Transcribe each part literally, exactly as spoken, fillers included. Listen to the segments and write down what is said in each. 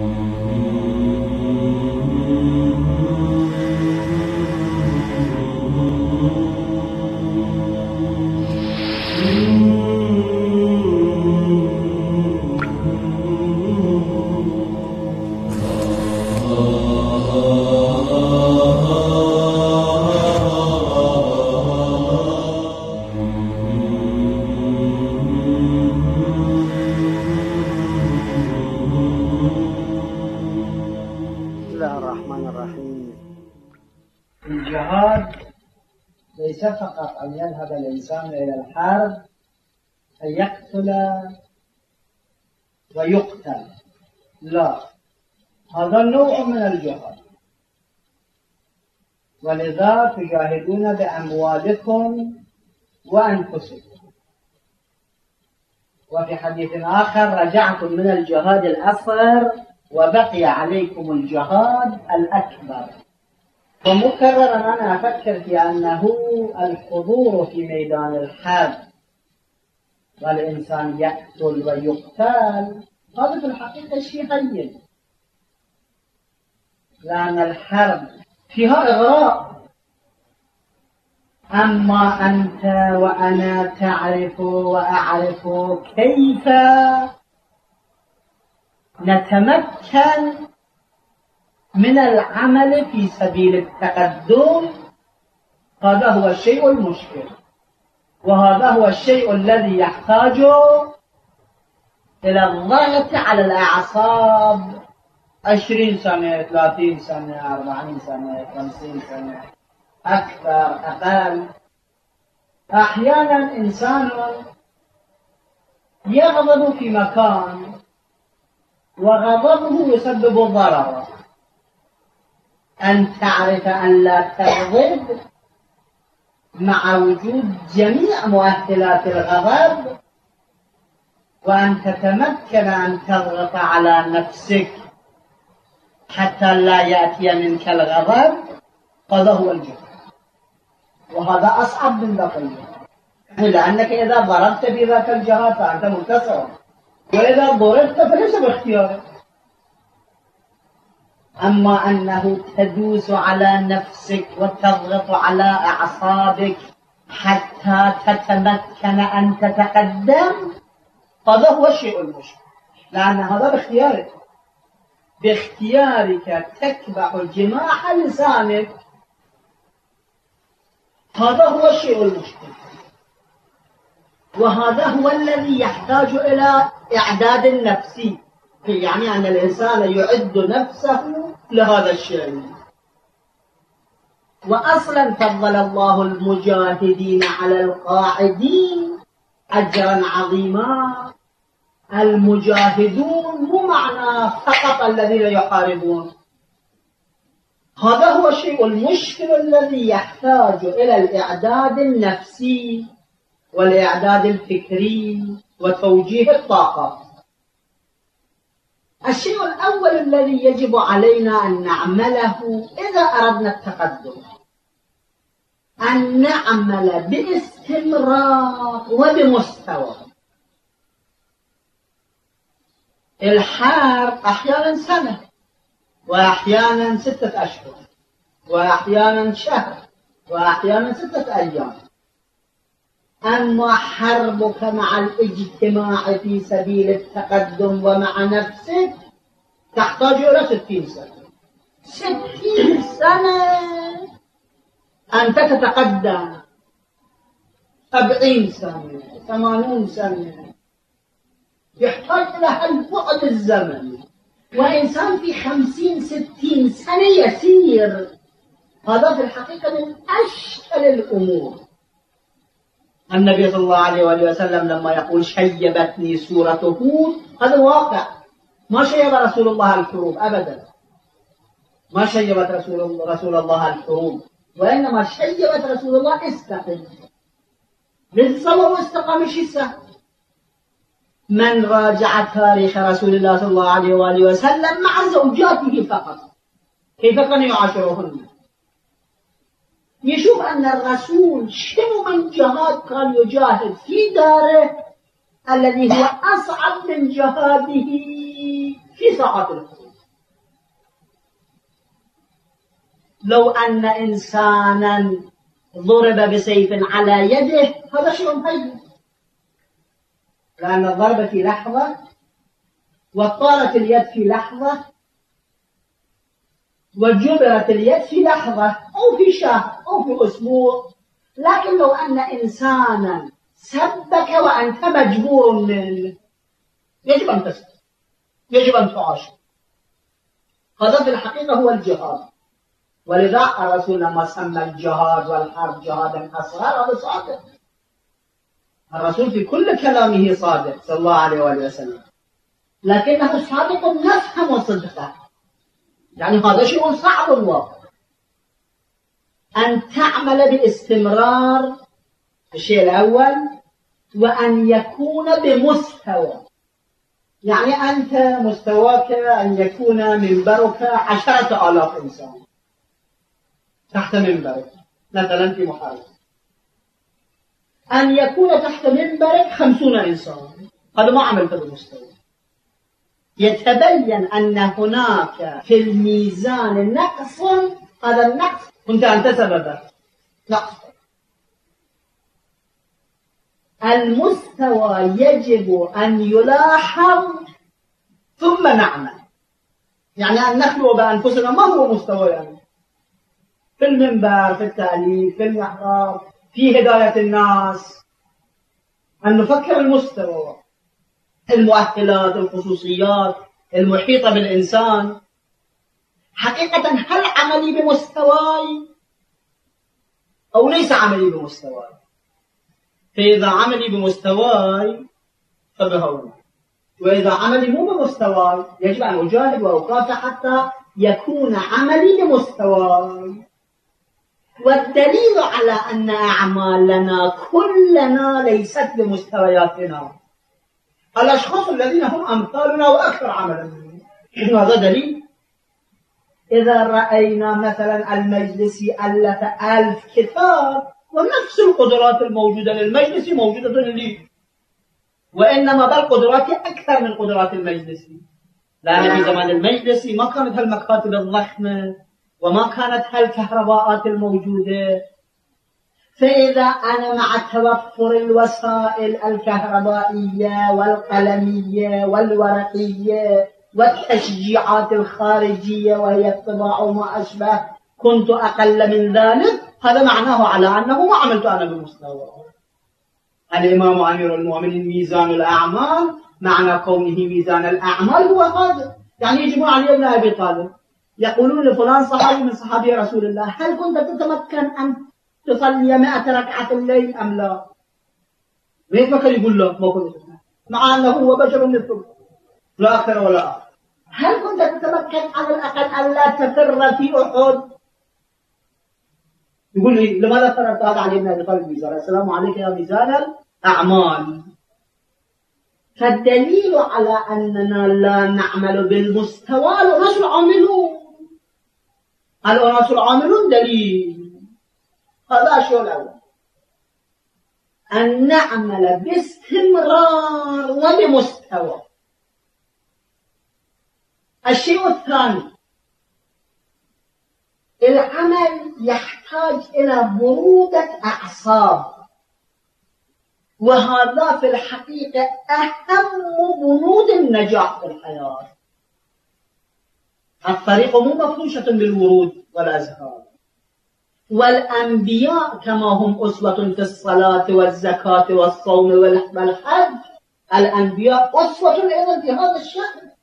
ليس فقط أن يذهب الإنسان إلى الحرب فيقتل ويقتل، لا، هذا نوع من الجهاد. ولذا تجاهدون بأموالكم وأنفسكم. وفي حديث آخر: رجعتم من الجهاد الأصغر وبقي عليكم الجهاد الأكبر. ومكررا أنا أفكر في أنه الحضور في ميدان الحرب والإنسان يقتل ويقتل هذا في الحقيقة شيء هين، لأن الحرب فيها إغراء. أما أنت وأنا تعرف وأعرف كيف نتمكن من العمل في سبيل التقدم، هذا هو الشيء المشكل، وهذا هو الشيء الذي يحتاج إلى الضغط على الأعصاب عشرين سنة، ثلاثين سنة، أربعين سنة، خمسين سنة، أكثر أقل. أحيانا إنسان يغضب في مكان وغضبه يسبب ضررا، أن تعرف أن لا تغضب مع وجود جميع مؤهلات الغضب، وأن تتمكن أن تضغط على نفسك حتى لا يأتي منك الغضب، هذا هو الجهاد. وهذا أصعب من ذاك الجهاد، لأنك إذا ضربت في ذاك الجهاد فأنت منتصر، وإذا ضربت فليس باختيارك. أما أنه تدوس على نفسك وتضغط على أعصابك حتى تتمكن أن تتقدم، هذا هو الشيء المشكل، لأن هذا باختيارك. باختيارك تكبح جماح لسانك، هذا هو الشيء المشكل. وهذا هو الذي يحتاج إلى إعداد نفسي، يعني أن الإنسان يعد نفسه لهذا الشيء. وأصلا فضل الله المجاهدين على القاعدين أجرا عظيما. المجاهدون مو معنى فقط الذين يحاربون، هذا هو الشيء المشكل الذي يحتاج إلى الإعداد النفسي والإعداد الفكري وتوجيه الطاقة. الشيء الأول الذي يجب علينا أن نعمله إذا أردنا التقدم أن نعمل باستمرار وبمستوى. الحرب أحيانا سنة، وأحيانا ستة أشهر، وأحيانا شهر، وأحيانا ستة أيام. أما حربك مع الاجتماع في سبيل التقدم ومع نفسك تحتاج إلى ستين سنة. ستين سنة أنت تتقدم، سبعين سنة، ثمانون سنة، يحتاج إلى هالبعد الزمني. وإنسان في خمسين ستين سنة يسير، هذا في الحقيقة من أشكل الأمور. النبي صلى الله عليه وآله وسلم لما يقول شيبتني سورة هود، هذا واقع. ما شيب رسول الله الحروب أبدا، ما شيبت رسول, رسول الله الحروب، وإنما شيبت رسول الله استقم. للصبر واستقام شيء سهل. من راجع تاريخ رسول الله صلى الله عليه وآله وسلم مع زوجاته فقط كيف كان يعاشرهن، يشوف أن الرسول شنو من جهاد كان يجاهد في داره الذي هو أصعب من جهاده في ساعات الحروب. لو أن إنسانا ضرب بسيف على يده هذا شيء هين، لأن الضرب في لحظة وطارت اليد في لحظة وجبرت اليد في لحظة أو في شهر أو في أسبوع. لكن لو أن إنسانا سبك وأنت مجبور منه يجب أن تسكت، يجب أن تعاشر. هذا في الحقيقة هو الجهاد. ولذا الرسول لما سمى الجهاد والحرب جهادا أصغر هذا صادق. الرسول في كل كلامه صادق صلى الله عليه وآله وسلم، لكنه صادق نفهم صدقه. يعني هذا شيء صعب الواقع أن تعمل باستمرار الشيء الأول، وأن يكون بمستوى. يعني أنت مستواك أن يكون منبرك عشرة آلاف إنسان تحت منبرك، مثلا في محاربة، أن يكون تحت منبرك خمسون إنسان، هذا ما عملت بمستوى. يتبين أن هناك في الميزان نقص، هذا النقص كنت أنت سببه، نقص. المستوى يجب أن يلاحظ ثم نعمل. يعني أن نخلو بأنفسنا ما هو مستوى، يعني في المنبر، في التأليف، في المحراب، في هداية الناس، أن نفكر المستوى، المؤهلات، الخصوصيات المحيطة بالإنسان. حقيقة هل عملي بمستواي أو ليس عملي بمستواي؟ فإذا عملي بمستواي فبهون، وإذا عملي مو بمستواي يجب أن أجاهد وأكافح حتى يكون عملي بمستواي. والدليل على أن أعمالنا كلنا ليست بمستوياتنا الأشخاص الذين هم أمثالنا وأكثر عملا مننا. هذا دليل. إذا رأينا مثلا المجلسي ألف ألف كتاب ونفس القدرات الموجودة للمجلس موجودة لي، وإنما بل قدراتي أكثر من قدرات المجلسي، لأن في زمان المجلسي ما كانت هالمكاتب الضخمة وما كانت هالكهرباءات الموجودة. فإذا أنا مع توفر الوسائل الكهربائية والقلمية والورقية والتشجيعات الخارجية وهي الطباعة وما أشبه كنت أقل من ذلك، هذا معناه على أنه ما عملت أنا بمستوى. الإمام أمير المؤمنين ميزان الأعمال، معنى كونه ميزان الأعمال هو هذا. يعني يجب علي بن أبي طالب يقولون لفلان صحابي من صحابي رسول الله هل كنت تتمكن أن تصلي مئة ركعة في الليل أم لا؟ ويفكر يقول له ما كنت، مع أنه هو بشر مثله لا أكثر ولا أقل. هل كنت تتمكن على الأقل أن لا تفر في أحد؟ يقول لي لماذا فررت هذا علي بن أبي طالب ميزان؟ السلام عليك يا ميزان الأعمال. فالدليل على أننا لا نعمل بالمستوى الأناس العاملون. الأناس العاملون دليل. هذا الشيء الأول، أن نعمل باستمرار وبمستوى. الشيء الثاني، العمل يحتاج إلى برودة أعصاب، وهذا في الحقيقة أهم بنود النجاح في الحياة. الطريق مو مفروشة بالورود والأزهار، والأنبياء كما هم أسوة في الصلاة والزكاة والصوم والحج، الأنبياء أسوة أيضا في هذا الشأن.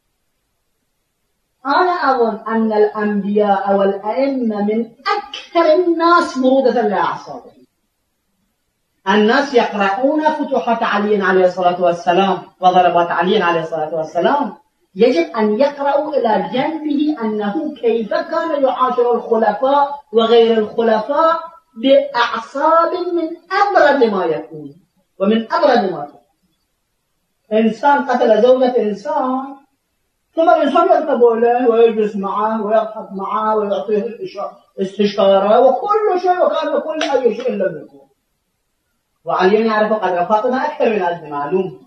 أنا أظن أن الأنبياء والأئمة من أكثر الناس برودة لأعصابهم. الناس يقرؤون فتوحات علي عليه الصلاة والسلام وضربات علي عليه الصلاة والسلام، يجب أن يقرأوا إلى جنبه أنه كيف كان يعاشر الخلفاء وغير الخلفاء بأعصاب من أبرد ما يكون ومن أبرد ما يكون. إنسان قتل زوجة إنسان، ثم الإنسان يذهب إليه ويجلس معه ويضحك معه ويعطيه استشارة وكل شيء، وكان كل أي شيء لم يكن. وعلي يعرف قدر فاطمة أكثر من هذا معلوم.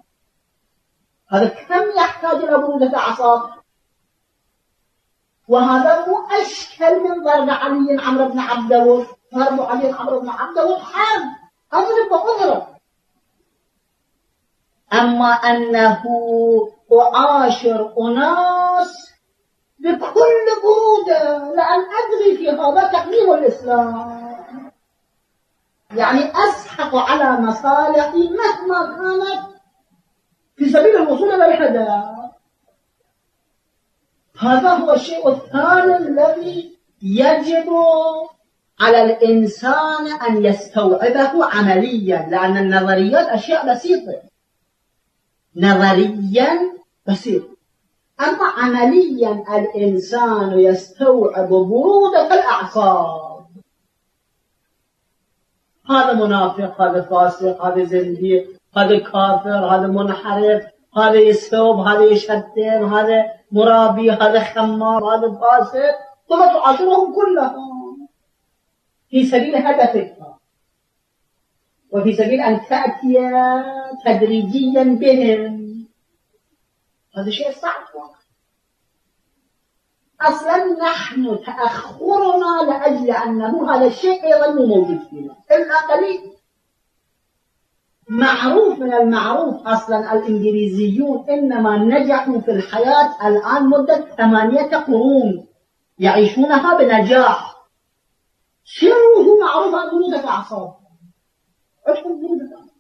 هذا كم يحتاج إلى برودة أعصاب، وهذا هو أشكل من ضرب علي عمرو بن عبدود. ضرب علي عمرو بن عبدود حرب، أضرب وأضرب. أما أنه أعاشر أناس بكل برودة، لأن أدري في هذا تقديم الإسلام، يعني أسحق على مصالحي مهما كانت في سبيل الوصول إلى الهدف. هذا هو الشيء الثاني الذي يجب على الإنسان أن يستوعبه عمليا، لأن النظريات أشياء بسيطة، نظريا بسيط، أما عمليا الإنسان يستوعب برودة الأعصاب. هذا منافق، هذا فاسق، هذا زنديق، هذا كافر، هذا منحرف، هذا يسب، هذا يشتم، هذا مرابي، هذا خمار، هذا فاسق، ثم تعاشرهم كلهم في سبيل هدفك وفي سبيل أن تأتي تدريجيا بهم. هذا شيء صعب. أصلا نحن تأخرنا لأجل أنه هذا الشيء أيضا مو موجود فينا إلا قليل. معروف من المعروف أصلا الإنجليزيون إنما نجحوا في الحياة الآن مدة ثمانية قرون يعيشونها بنجاح. سره معروف عن برودة أعصاب، عندهم برودة أعصاب،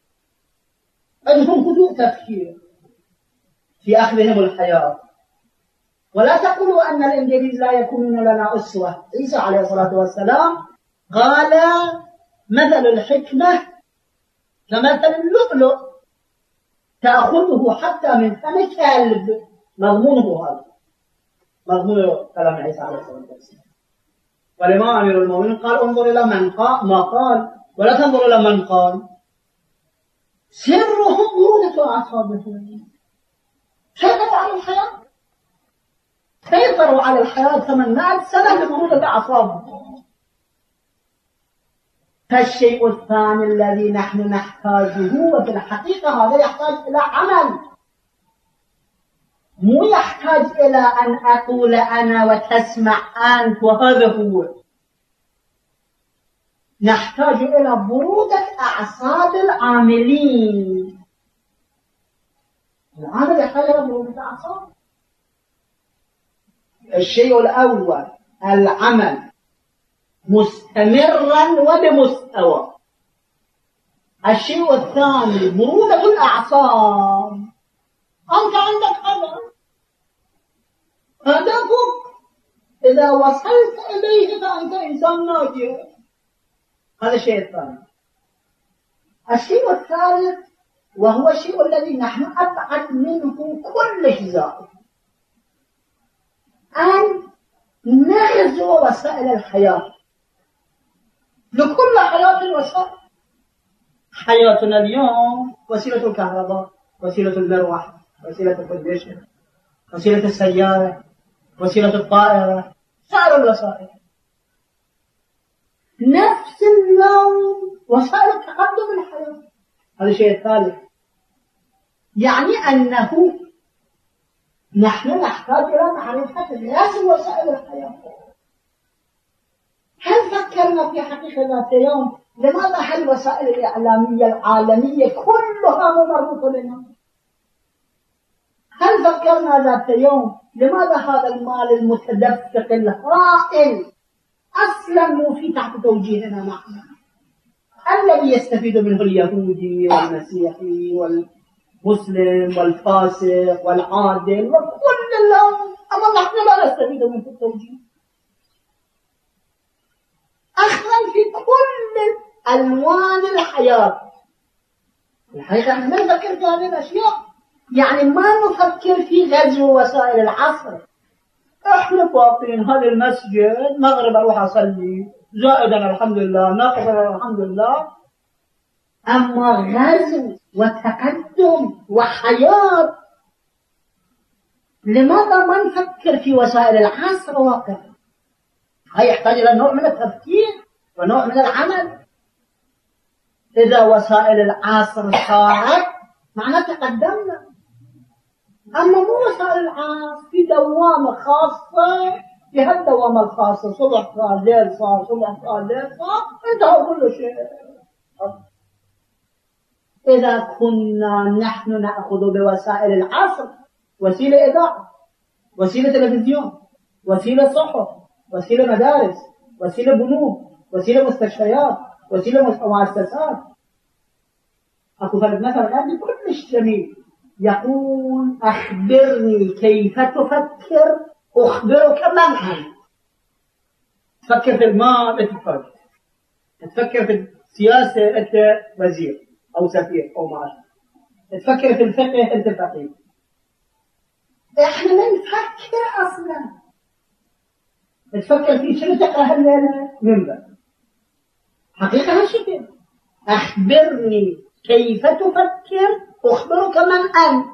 عندهم هدوء تفكير في أخذهم الحياة. ولا تقولوا أن الإنجليز لا يكونون لنا أسوة. عيسى عليه الصلاة والسلام قال مثل الحكمة كمثل اللؤلؤ تأخذه حتى من فم كلب. مضمونه هذا، مضمون كلام عيسى عليه الصلاة والسلام. ولما أمير المؤمنين قال انظر إلى من قال ما قال ولا تنظر إلى من قال. سرهم برودة أعصابهم. سيطروا على الحياة، سيطروا على الحياة ثمانمائة سنة ببرودة أعصابهم. فالشيء الثاني الذي نحن نحتاجه، وفي الحقيقة هذا يحتاج إلى عمل، مو يحتاج إلى أن أقول أنا وتسمع أنت وهذا هو. نحتاج إلى برودة أعصاب العاملين. العامل يحتاج إلى برودة أعصاب. الشيء الأول العمل مستمرا وبمستوى. الشيء الثاني برودة الأعصاب. أنت عندك هدف، هدفك إذا وصلت إليه فأنت إنسان ناجح. هذا الشيء الثاني. الشيء الثالث وهو الشيء الذي نحن أبعد منه كل شيء، أن نغزو وسائل الحياة. لكل حياة وسائل. حياتنا اليوم وسيلة الكهرباء، وسيلة المروحة، وسيلة الكونديشن، وسيلة السيارة، وسيلة الطائرة، سائر الوسائل. نفس اليوم وسائل تقدم الحياة. هذا الشيء الثالث. يعني أنه نحن نحتاج إلى معرفة الناس وسائل الحياة. هل فكرنا في حقيقة ذات يوم لماذا الوسائل الإعلامية العالمية كلها ممرضة لنا؟ هل فكرنا ذات يوم لماذا هذا المال المتدفق الهائل أصلا مو في تحت توجيهنا نحن؟ الذي يستفيد منه اليهودي والمسيحي والمسلم والفاسق والعادل وكل الأمر، أما نحن لا نستفيد منه التوجيه. أخذا في كل ألوان الحياة. الحقيقة احنا ما نفكر في هذه الأشياء، يعني ما نفكر في غزو وسائل العصر. احنا باقين هذا المسجد مغرب اروح اصلي زائدا الحمد لله ناقصا الحمد لله. اما غزو وتقدم وحياة لماذا ما نفكر في وسائل العصر واقع؟ هي يحتاج الى نوع من التفكير ونوع من العمل. اذا وسائل العصر صارت معناه تقدمنا. أما مو وسائل العصر في دوامة خاصة بهالدوامة الخاصة، صبح صار ليل صار صبح صار ليل صار انتهى كل شيء. إذا كنا نحن نأخذ بوسائل العصر، وسيلة إذاعة، وسيلة تلفزيون، وسيلة صحف، وسيلة مدارس، وسيلة بنوك، وسيلة مستشفيات، وسيلة مؤسسات. أكو فرد مثلا عندي كلش جميل يقول أخبرني كيف تفكر أخبرك من أنت. تفكر في المال أنت فرد، تفكر في السياسة أنت وزير أو سفير أو معاشر، تفكر في الفقه أنت فقيه. إحنا ما نفكر أصلا. تفكر في شنو تقرأ هالليلة منبر، حقيقة هالشكل. أخبرني كيف تفكر أخبرك من أنت.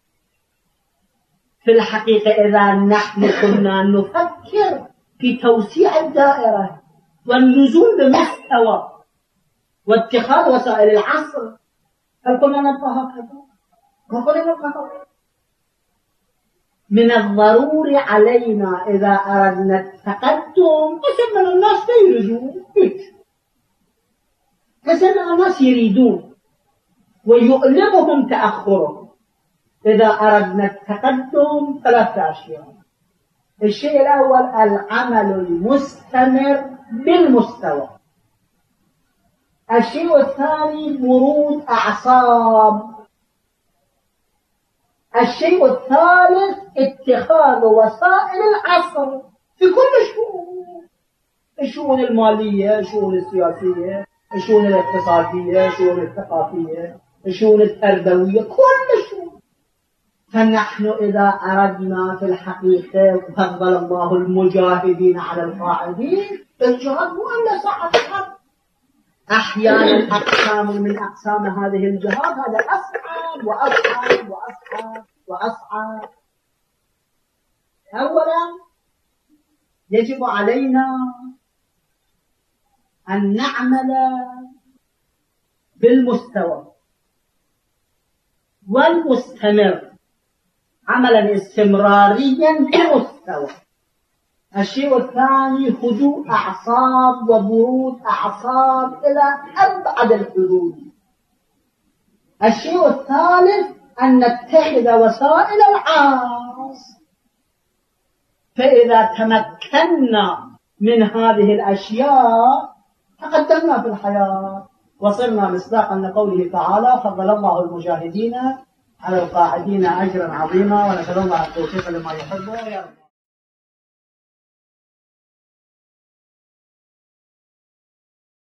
في الحقيقة إذا نحن كنا نفكر في توسيع الدائرة والنزول بمستوى واتخاذ وسائل العصر، هل كنا نبقى هكذا؟ ما كنا نبقى هكذا. من الضروري علينا إذا أردنا التقدم، كثير من الناس لا يريدون، كثير من الناس يريدون ويؤلمهم تأخرهم. إذا أردنا التقدم ثلاثة أشياء. الشيء الأول العمل المستمر بالمستوى. الشيء الثاني برود أعصاب. الشيء الثالث اتخاذ وسائل العصر في كل الشؤون، الشؤون المالية، الشؤون السياسية، الشؤون الاقتصادية، الشؤون الثقافية، الشؤون التربوية، كل الشؤون. فنحن إذا أردنا في الحقيقة فضل الله المجاهدين على القاعدين. الجهاد مو إلا ساعة الحرب. أحيانا أقسام من أقسام هذه الجهاد هذا أصعب وأصعب وأصعب وأصعب. أولا يجب علينا أن نعمل بالمستوى والمستمر، عملا استمراريا بمستوى. الشيء الثاني هدوء أعصاب وبرود أعصاب إلى أبعد الحدود. الشيء الثالث أن نتخذ وسائل العصر. فإذا تمكنا من هذه الأشياء تقدمنا في الحياة وصرنا مصداقا لقوله تعالى فضل الله المجاهدين على القاعدين أجرا عظيما، ونسأل الله التوفيق لما يحبه ويرضى.